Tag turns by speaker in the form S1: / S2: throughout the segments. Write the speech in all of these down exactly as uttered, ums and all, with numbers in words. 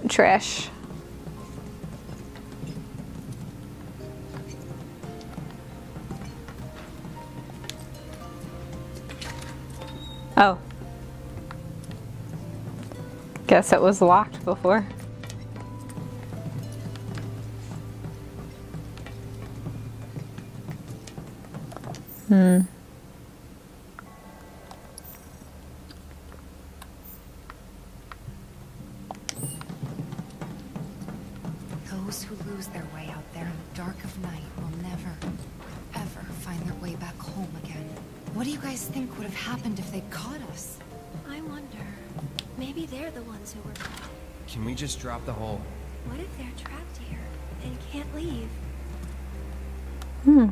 S1: trash. Oh. Guess it was locked before. Hmm.
S2: Those who lose their way out there in the dark of night will never, ever find their way back home again. What do you guys think would have happened if they caught us?
S3: I wonder. Maybe they're the ones who were caught.
S4: Can we just drop the hole?
S3: What if they're trapped here and can't leave?
S1: Hmm.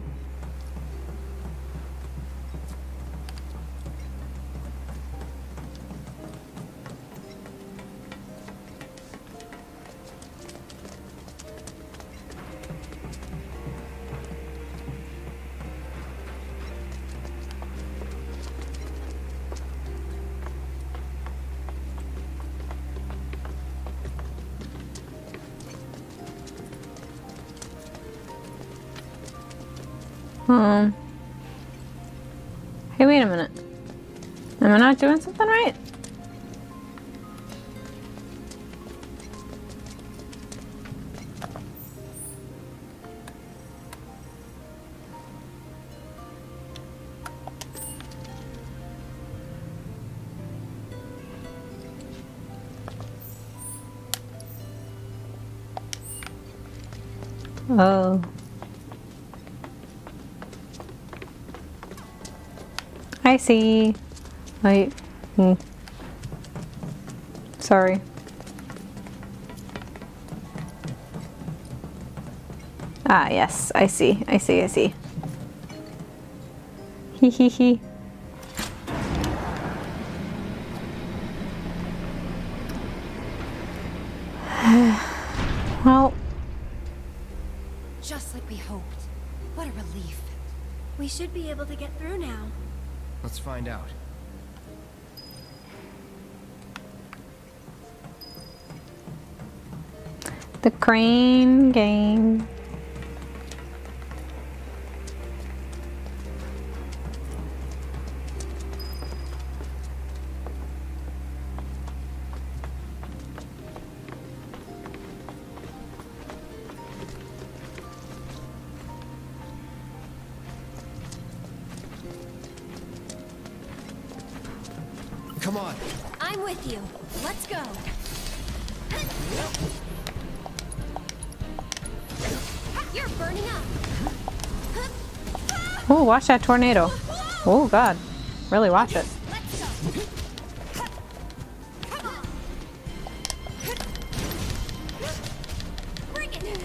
S1: Um. Hey, wait a minute. Am I not doing something right? Oh. I see. Wait. Hmm. Sorry. Ah, yes. I see. I see. I see. Hee hee hee. Well.
S2: Just like we hoped. What a relief.
S3: We should be able to get through now.
S4: Let's find out.
S1: The crane game.
S4: Come on.
S3: I'm with you. Let's go. You're burning up.
S1: Oh, watch that tornado. Oh, God. Really watch it.
S3: Let's go. Come on. Bring it.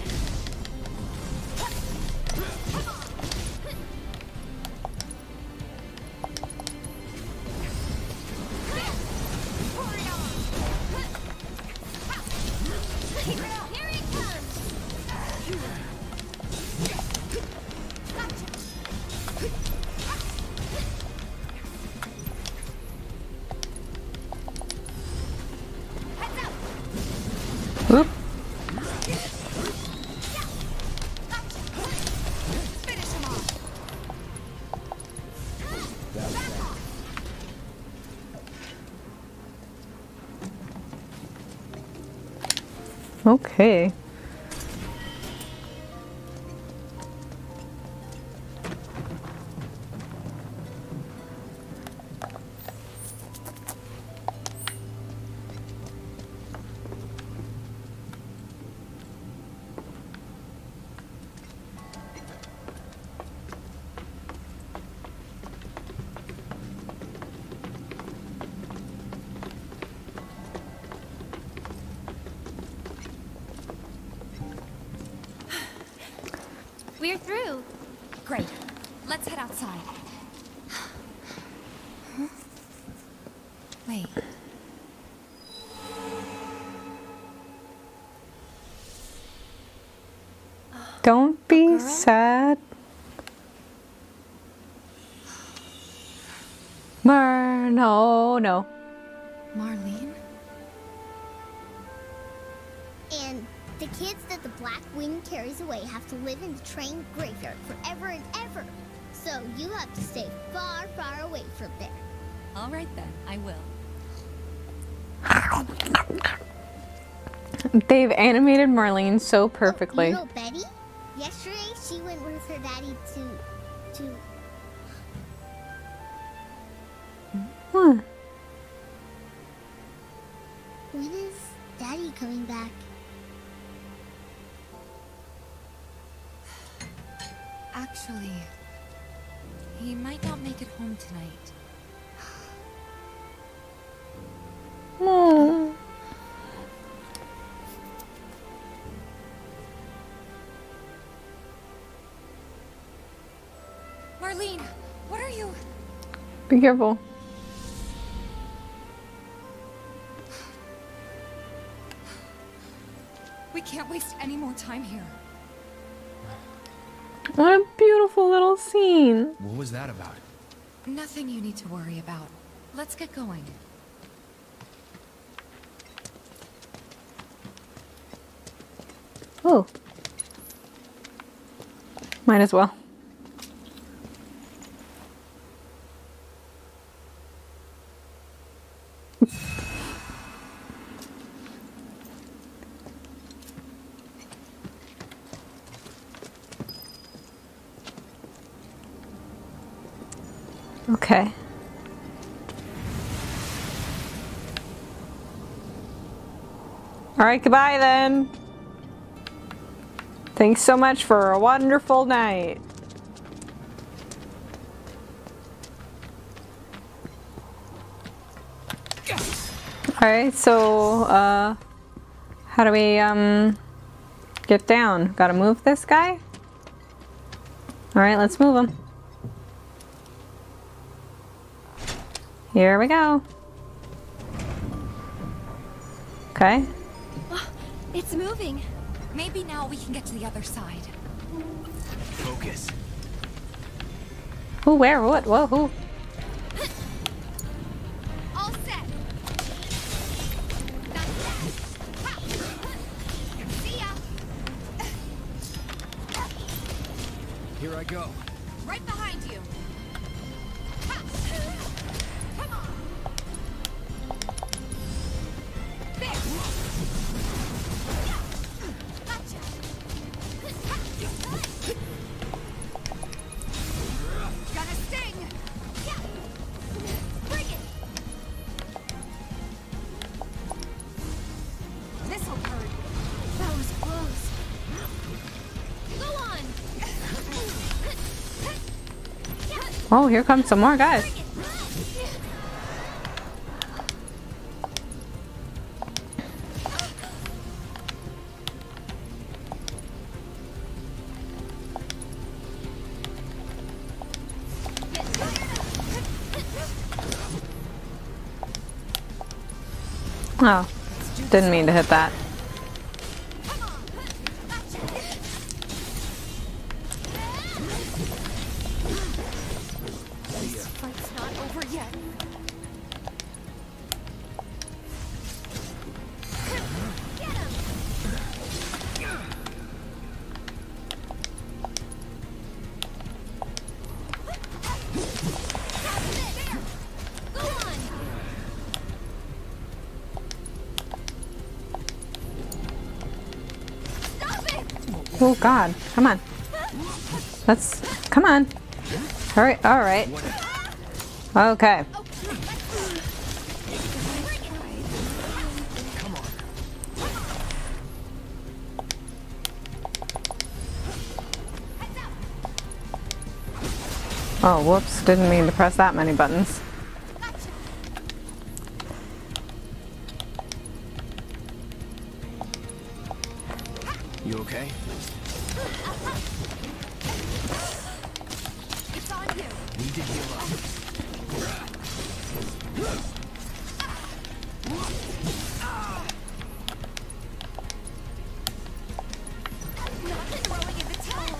S3: Come on. Pour it on. Here it comes.
S1: Oop.
S3: Finish him off.
S1: Okay.
S3: We're through.
S2: Great. Let's head outside. Wait.
S1: Don't be sad. Mer, no, no.
S2: Marlene?
S5: The kids that the Black Wind carries away have to live in the train graveyard forever and ever. So you have to stay far, far away from there.
S2: All right then, I will.
S1: They've animated Marlene so perfectly.
S5: Oh, you know Betty? Yesterday, she went with her daddy to... to...
S1: Huh.
S5: When is Daddy coming back?
S2: Actually, he might not make it home tonight.
S1: Oh.
S2: Marlene, what are you?
S1: Be careful.
S2: We can't waste any more time here.
S1: What a beautiful little scene.
S4: What was that about?
S2: Nothing you need to worry about. Let's get going.
S1: Oh. Might as well. Okay. All right, goodbye then. Thanks so much for a wonderful night. All right, so uh, how do we um get down? Gotta move this guy? All right, let's move him. Here we go. Okay.
S3: Oh, it's moving.
S2: Maybe now we can get to the other side.
S4: Focus.
S1: Who, where, what, whoa, who?
S2: All set. That's that. Ha. See ya.
S4: Here I go.
S2: Right behind you. Ha. Come on. There. Gotcha. Gonna sting. Yeah. Bring it. This'll hurt.
S3: That was close. Go on.
S1: Oh, here comes some more guys.
S3: Bring it.
S1: Oh, didn't mean to hit that.
S2: Come on. Gotcha.
S3: This fight's not over yet. Get him! There! Go on! Stop it!
S1: Oh God, come on. Let's, come on. Hurry, all right. Okay.
S4: Come on.
S1: Oh, whoops, didn't mean to press that many buttons.
S4: You okay?
S2: It's on you.
S4: Need to heal up.
S2: Not throwing in the towel.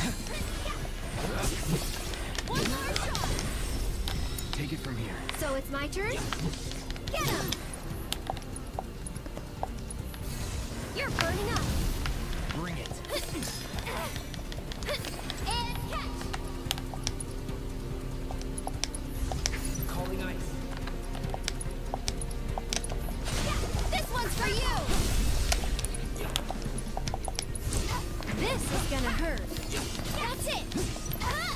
S2: One more shot.
S4: Take it from here.
S3: So it's my turn? Get him! You're burning up! This is gonna hurt.
S5: That's it. Ah!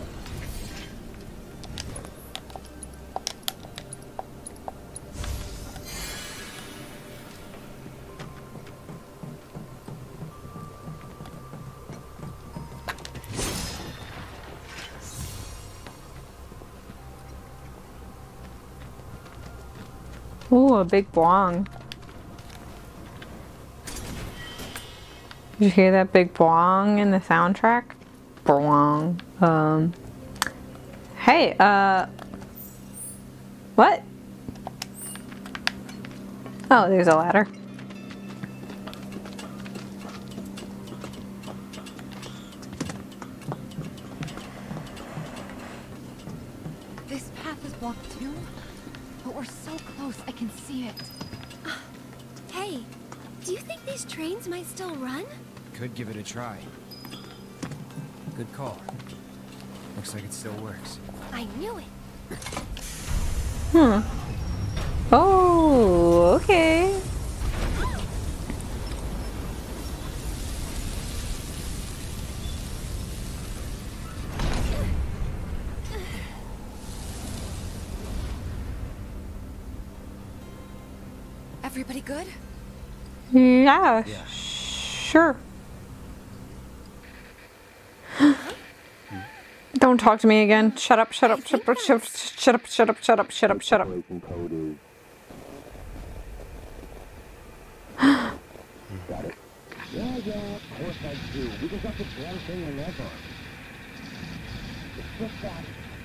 S1: Ooh, a big boing. Did you hear that big boing in the soundtrack? Boing. Um. Hey, uh. What? Oh, there's a ladder.
S2: This path is blocked too, but we're so close I can see it.
S3: Hey, do you think these trains might still run?
S4: Could give it a try. Good call. Looks like it still works.
S3: I knew it.
S1: Hmm. Oh, okay.
S2: Everybody good?
S1: Yeah,
S4: Yeah.
S1: sure. Don't talk to me again. Shut up, shut up, shut up, shut up, shut up, shut up, shut up, shut up, shut up.
S6: Operation code is. Got it. Yeah, yeah, of course I do. We just got the damn thing whenever. It's just that.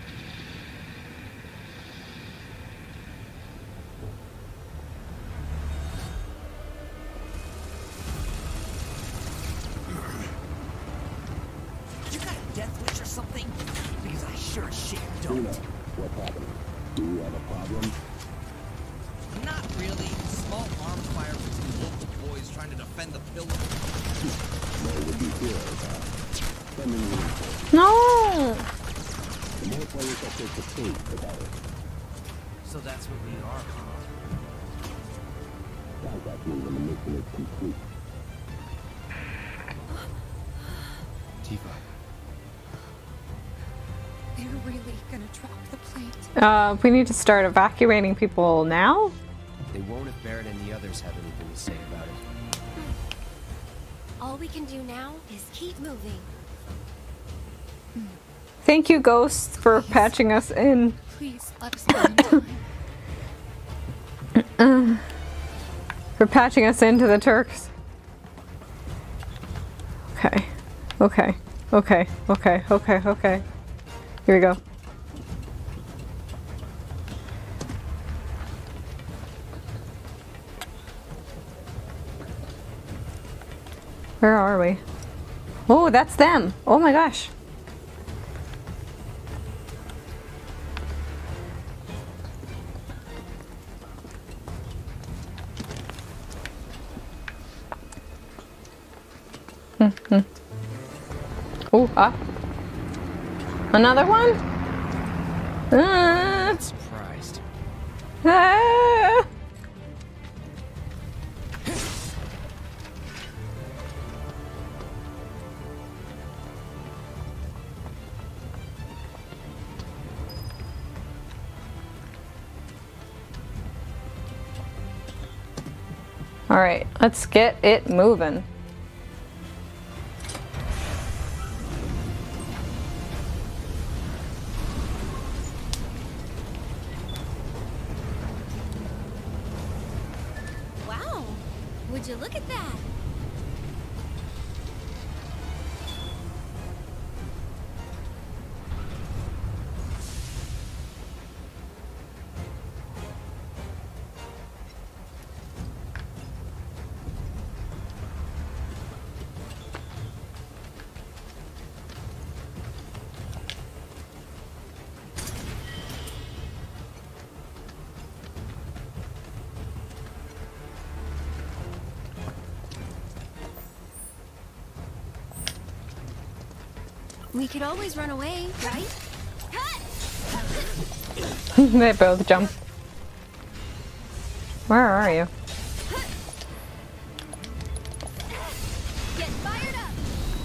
S7: You got a death wish or something? Because I sure as shit don't.
S6: Dina, what's happening? Do you have a problem?
S7: Not really. Small arms fire from some local boys trying to defend the pillar.
S6: No, would be here. Uh, sending reinforcements.
S1: No!
S6: The more players that take the case, the better.
S7: So that's what we are, huh?
S6: Sounds like me when the mission is complete.
S4: Tifa.
S2: They're really gonna drop the plate.
S1: Uh, we need to start evacuating people now?
S4: They won't if Barrett and the others have anything to say about it.
S3: All we can do now is keep moving.
S1: Thank you, Ghost, for patching us in.
S2: Please let us go in time.
S1: For patching us into the Turks. Okay. Okay. Okay. Okay. Okay. Okay. Here we go. Where are we? Oh, that's them. Oh my gosh. Hmm. Oh, ah. Another one? Ah.
S4: Surprised.
S1: Ah. All right, let's get it moving.
S3: Wow, would you look at that? We could always run away, right?
S1: They both jump. Where are you?
S3: Get fired up!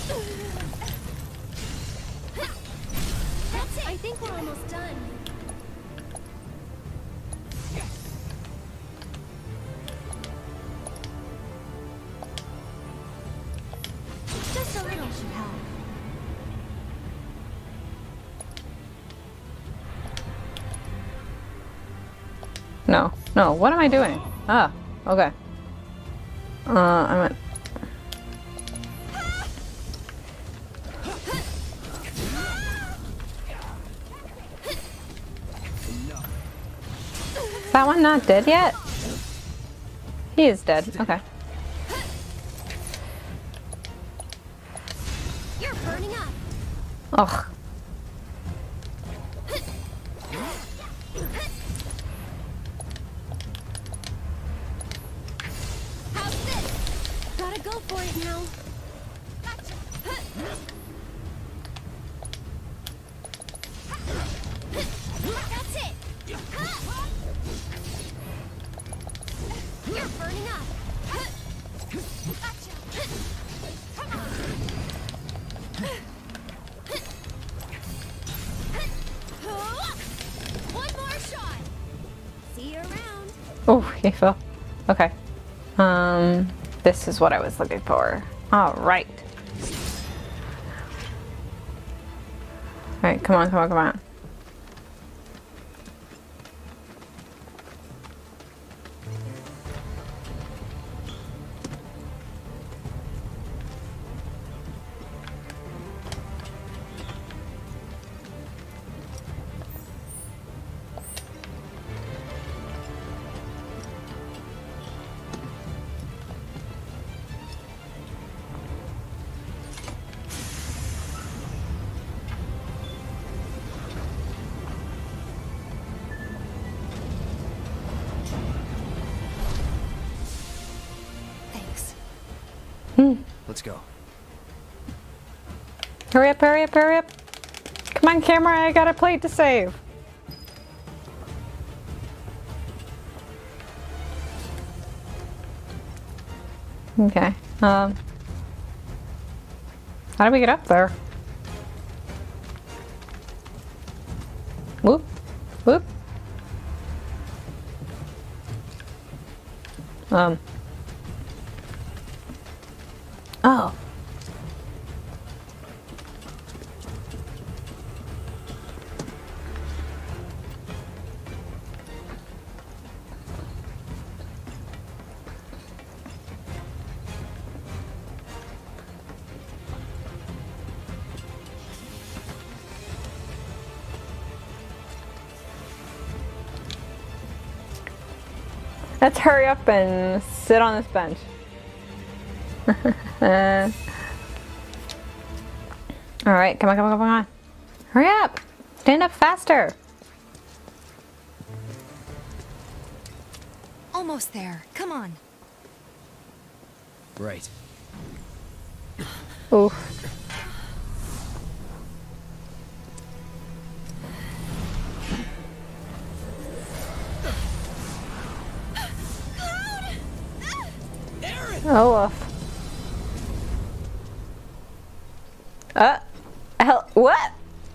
S3: That's it. I think we're almost done. Just a little should help.
S1: No, no, what am I doing? Ah, okay. Uh, I went. Is that one not dead yet? He is dead, okay.
S3: You're burning up.
S1: Ugh.
S3: How's this? Gotta go for it now. Gotcha. That's it. You're burning up. Gotcha. Come on. One more shot. See you around.
S1: Oh, he fell. Okay. Um, this is what I was looking for. All right. All right, come on, come on, come on.
S2: Thanks.
S4: Let's go.
S1: Hurry up, hurry up, hurry up. Come on, camera, I got a plate to save. Okay. Um. How do we get up there? Whoop. Whoop. Um. Oh. Let's hurry up and sit on this bench. uh, Alright, come on, come on, come on. Hurry up! Stand up faster!
S2: Almost there. Come on.
S4: Right.
S1: Oof. Oh, woof. Uh, hell, what?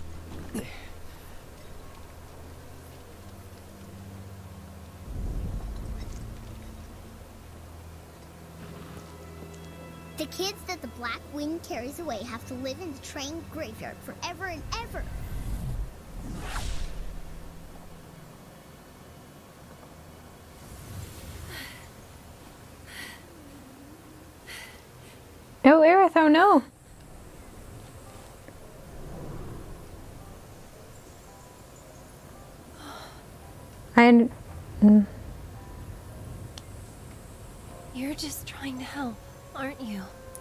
S5: The kids that the Black Wind carries away have to live in the train graveyard forever and ever.
S1: Oh, Aerith, oh no. And mm.
S3: You're just trying to help, aren't you?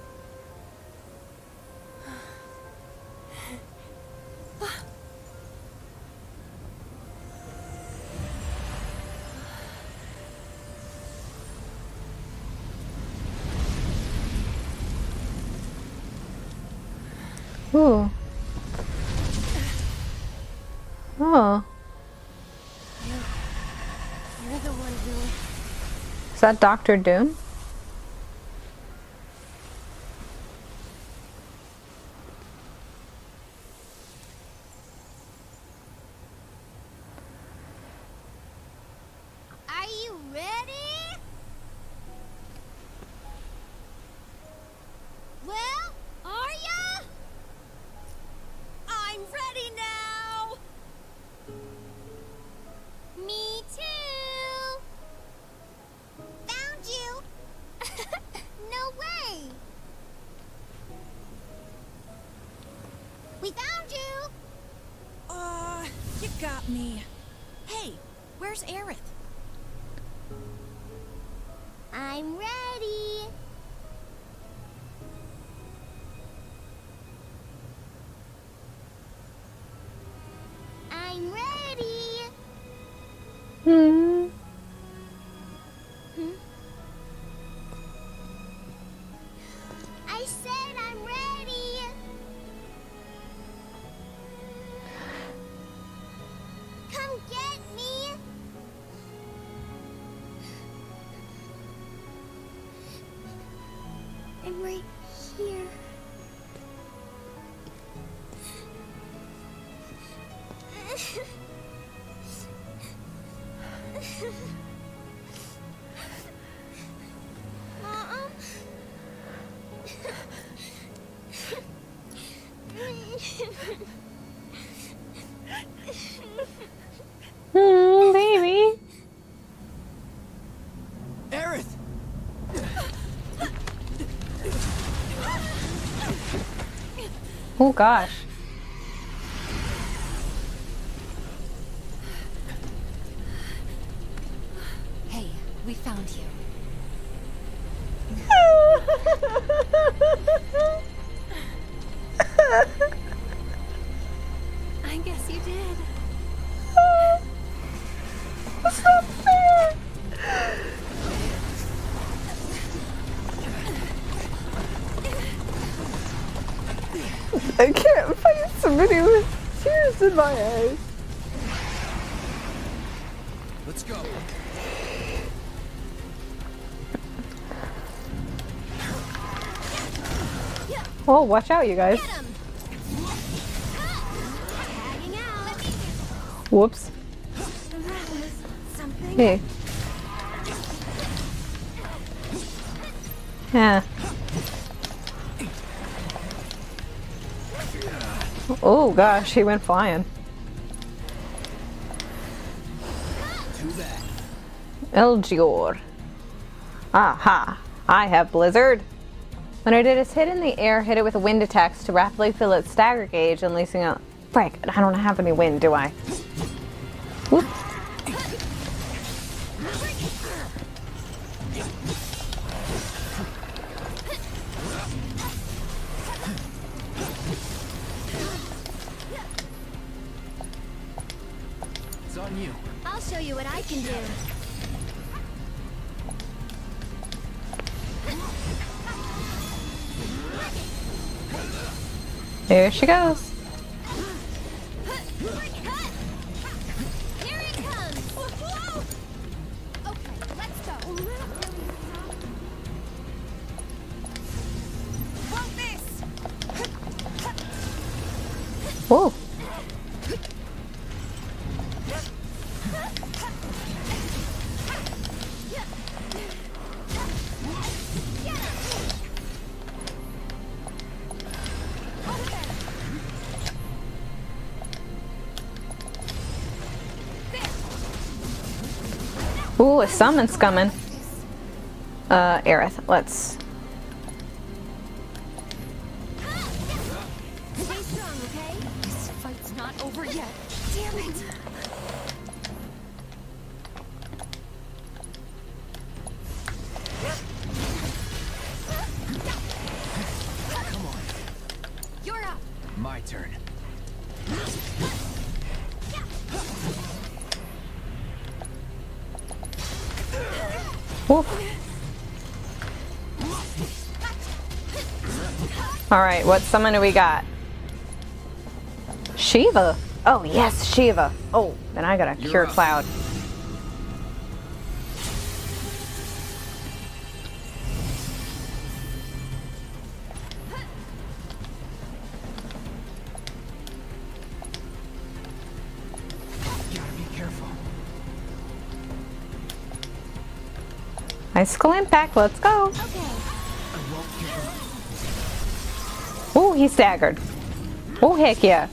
S1: Ooh. Oh.
S3: You're the one who...
S1: Is that Doctor Doom?
S5: We found you!
S3: Uh, you got me. Hey, where's Aerith?
S5: I'm ready! I'm ready!
S1: Hmm.
S5: Hmm? I said I'm ready! Come get me! I'm right here. Mom?
S1: Hmm, baby.
S7: Aerith!
S1: Oh gosh.
S2: Hey, we found you.
S3: I guess you did.
S1: That's not fair. I can't fight somebody with tears in my eyes.
S7: Let's go.
S1: Oh, watch out, you guys.
S3: Tagging out.
S1: Whoops.
S3: Something.
S1: Hey. Yeah. Oh gosh, he went flying. Elgior. Aha! I have Blizzard. When I did is hit in the air, hit it with wind attacks to rapidly fill its stagger gauge, unleashing a... Frick, I don't have any wind, do I? Whoop.
S7: It's on you.
S3: I'll show you what I can do.
S1: There she goes.
S3: Here it comes. Okay, let's go. Want this?
S1: Whoa. Ooh, a summon's coming. Uh, Aerith, let's...
S3: Stay strong, okay?
S2: This fight's not over yet.
S3: Damn it.
S2: You're up.
S7: My turn.
S1: Woof. Alright, what summon do we got? Shiva. Oh, yes, Shiva. Oh, then I gotta cure Cloud.
S7: Gotta be careful.
S1: Icicle impact, let's go.
S3: Okay.
S1: Oh, he staggered. Oh, heck yeah.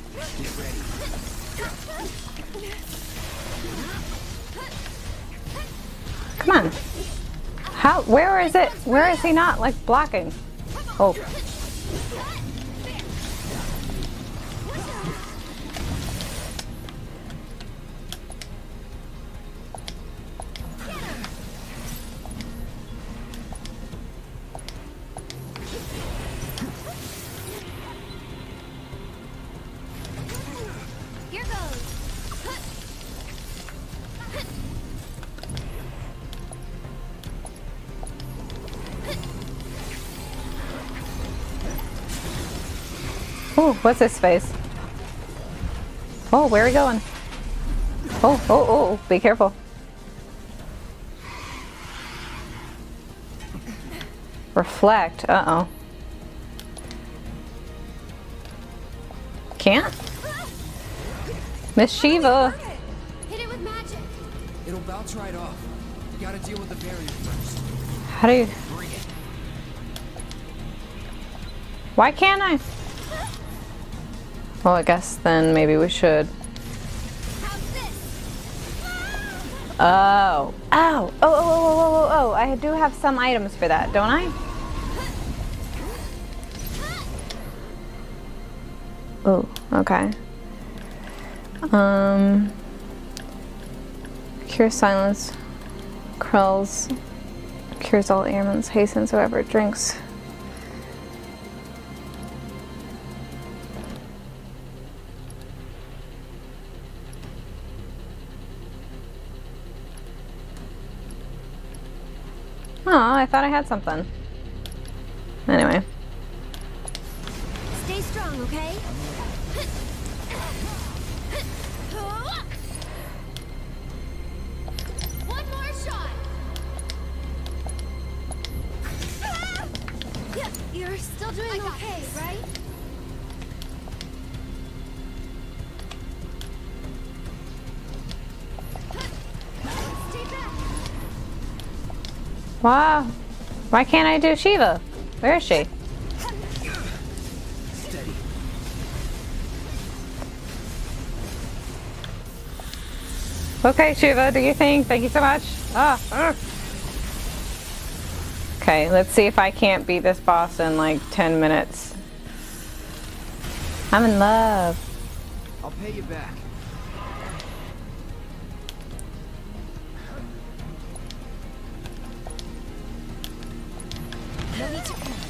S1: Come on. How, where is it? Where is he not, like, blocking? Oh. Oh, what's this space? Oh, where are we going? Oh, oh, oh, be careful. Reflect, uh-oh. Can't? Miss Shiva.
S3: Hit it with magic.
S4: It'll bounce right off. You gotta deal with the barrier first.
S1: How do you...
S4: Bring it.
S1: Why can't I? Well, I guess then maybe we should.
S3: How's this?
S1: Oh. Oh. Oh, oh, oh, oh, oh, oh. I do have some items for that, don't I? Oh, okay. Um... Cure silence. Krells. Cures all ailments. Hastens whoever drinks. Oh, I thought I had something. Anyway.
S3: Stay strong, okay? One more shot. You're still doing okay, right? Stay back.
S1: Wow. Why can't I do Shiva? Where is she?
S4: Steady.
S1: Okay, Shiva, do you think? Thank you so much. Ah. ah. Okay, let's see if I can't beat this boss in like ten minutes. I'm in love.
S4: I'll pay you back.
S3: No need to panic.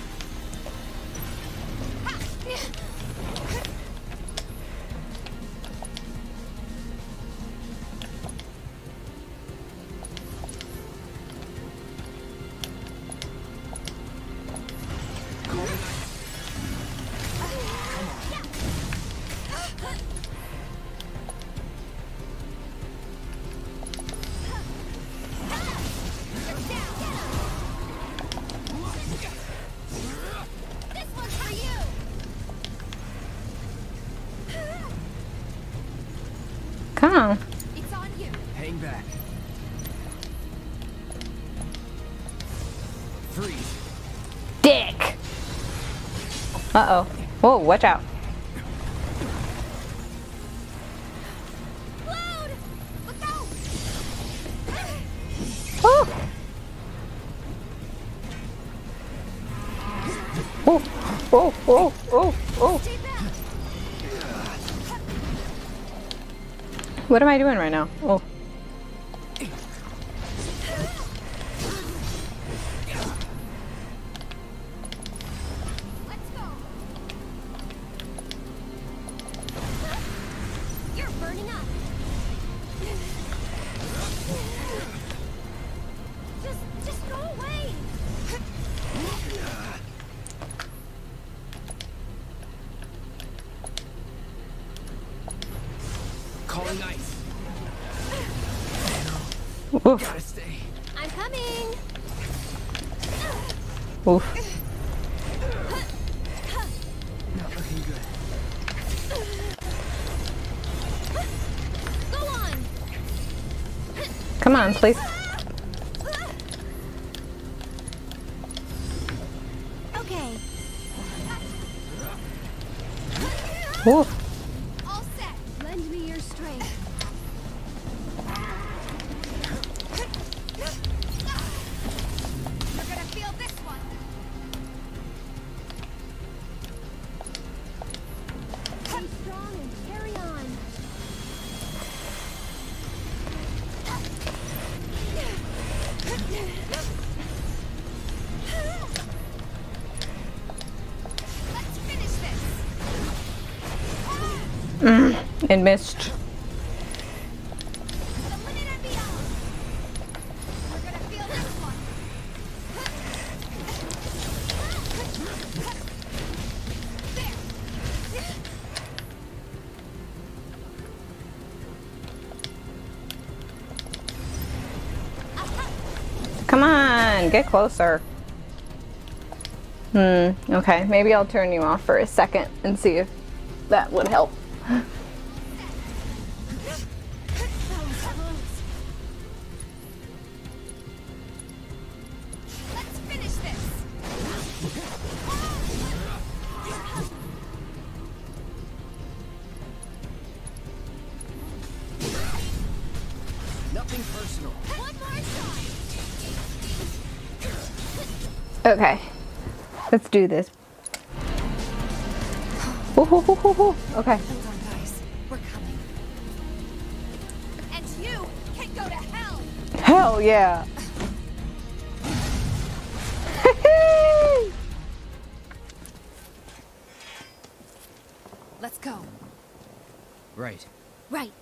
S3: This one's for you.
S1: Come on.
S3: It's on you.
S4: Hang back. Freeze.
S1: Dick! Uh-oh. Whoa, watch out.
S3: Load! Look out!
S1: Oh! Oh, oh, oh, oh, oh.
S3: Stay back.
S1: What am I doing right now? Oh.
S3: Let's go. You're burning up. Just, just go away.
S4: Calling ice.
S1: Oof.
S4: Gotta stay.
S3: I'm coming.
S1: Oof.
S4: Not looking good.
S3: Go on.
S1: Come on, please.
S3: Okay.
S1: Oof.
S3: All set. Lend me your strength. You're gonna feel this one. Stay strong and carry on. Let's finish this.
S1: Mm, it missed.
S3: The limit and beyond. We're gonna feel this one. There.
S1: get closer. Hmm, okay. Maybe I'll turn you off for a second and see if that would help.
S3: Let's finish this.
S7: Nothing personal.
S3: One more shot.
S1: Okay. Let's do this. Ooh, ooh, ooh, ooh, ooh. Okay.
S2: Hold on, guys. We're coming.
S3: And you can go to hell.
S1: Hell yeah.
S2: Let's go.
S4: Right.
S3: Right.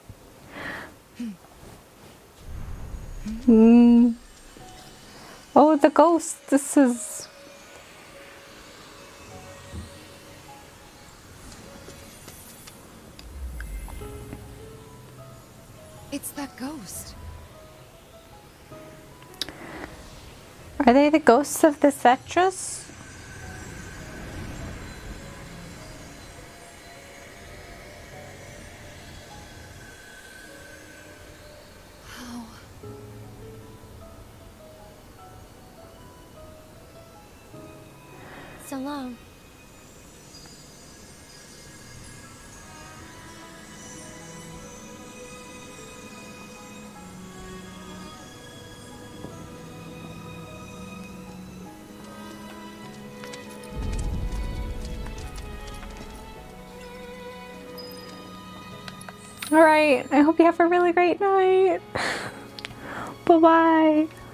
S1: Hmm. Oh, the ghost. This is...
S2: It's that ghost.
S1: Are they the ghosts of the Cetrus?
S2: How?
S3: So long.
S1: All right. I hope you have a really great night. Bye-bye.